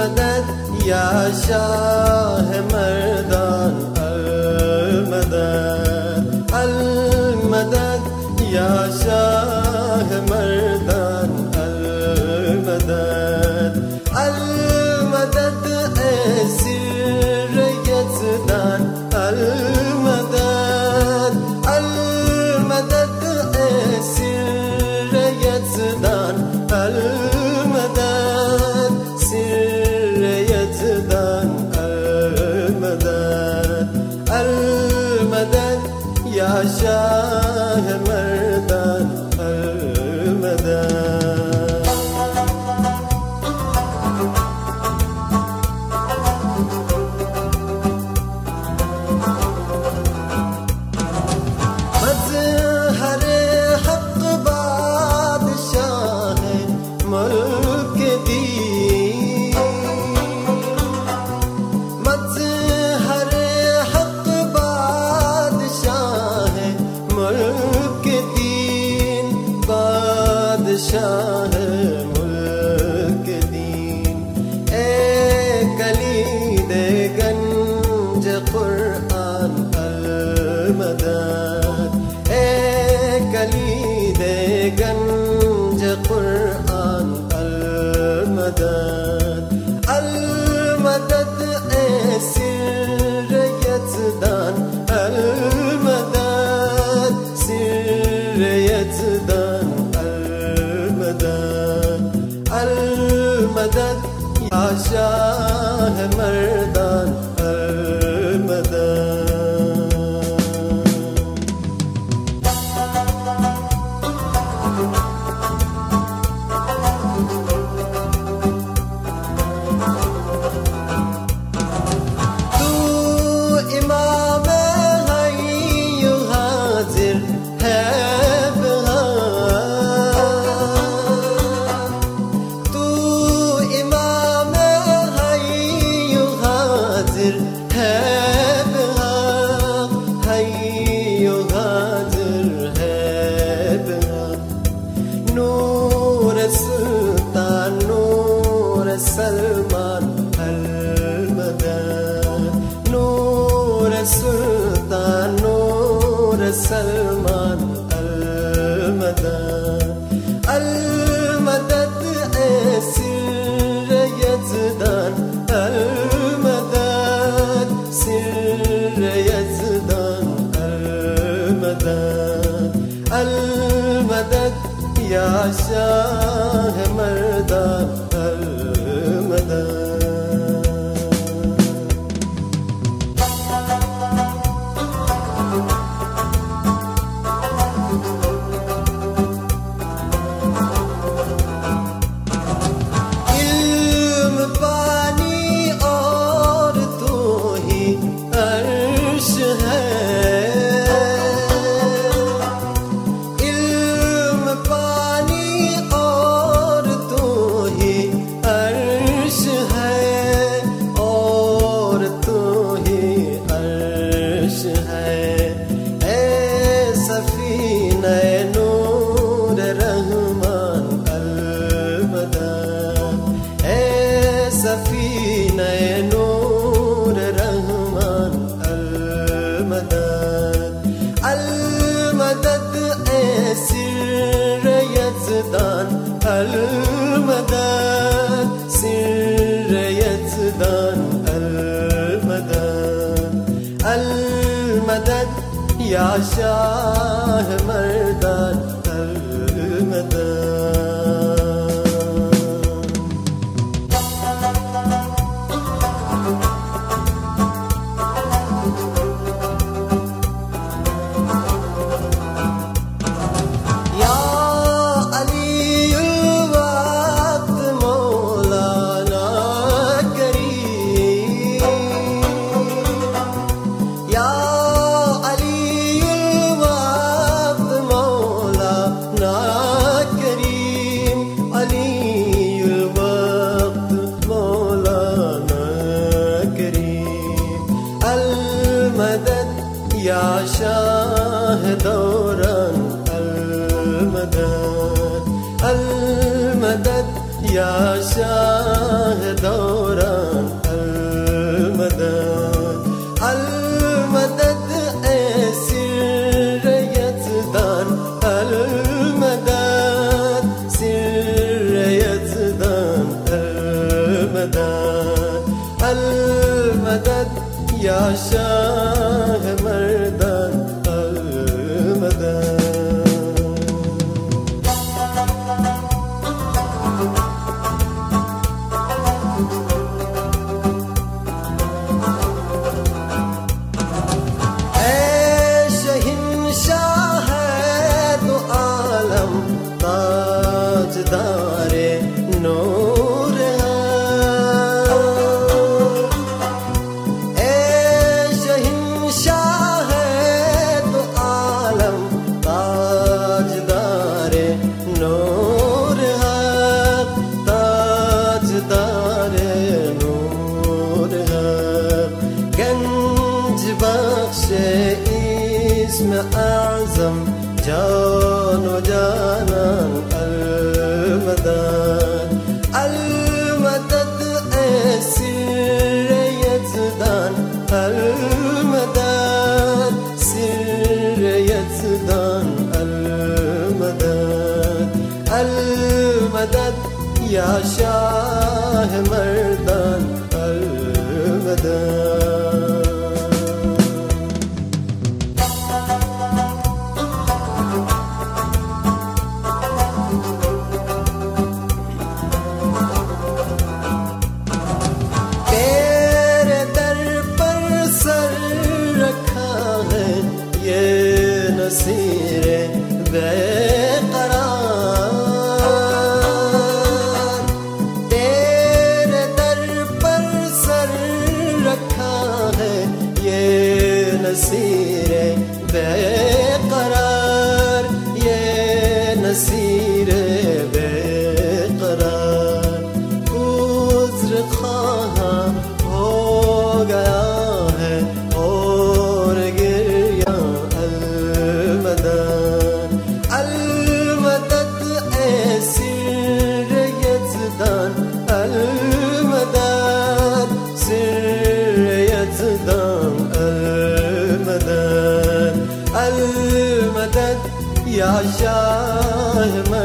Almadad ya Shah Mardan Almadad Almadad ya Shah Mardan Almadad Almadad Sirae Yazdan Almadad Almadad Sirae Yazdan Almadad Sirae Yazdan Almadad Almadad ya Shah Mardan Almadad Shah मुल्क दीन ए कलीदे गंज कुरान अलमदद ए कलीदे गंज कुरान अलमदद अलमदद ए सिराए यज़दान अलमदद सिराए यज़दान Almadad ya Shah Mardan Almadad Tu imam hai yu hazir hai Salman Almadad Noor Sultan Noor Salman Almadad Almadad Sirae Yazdan Almadad Sirae Yazdan Almadad Almadad ya Shah Mardan Almadad इल्म पानी और तू ही अर्श है इल्म पानी और तू ही अर्श है और तू ही अर्श है ए सफीना नूर रहमान अलमदद ए सफीना नूर रहमान अलमदद अलमदद ए सिराए यज़दान अलमदद सिराए यज़दान अलमदद अलमदद या शाह मर्दान अलमदद या अली शाह दौरान अलमदद अलमदद ए सिरे यज़दान अलमदद सिरे यज़दान अलमदद अलमदद या शाह मर्दान अलमदद ताजदारे नूर ए शहंशाह तो आलम ताजदारे नूर ताजदारे नूर गंज बख्शे इस्म आज़म जानो जानान अलमदद अलमदद ए सिरे यज़दान अलमदद सिरे यज़दान अलमदद अलमदद या शाह मर्दान अलमदद सिरे बेकरार तेरे दर पर सर रखा है ये नसीरे बेकरार ये नसीरे बेकरार उज़्र ख़्वाहा हो गया है और गिरिया अलमदद ए सिरे यज़दान अलमदद सिरे यज़दान अलमदद अलमदद या शाह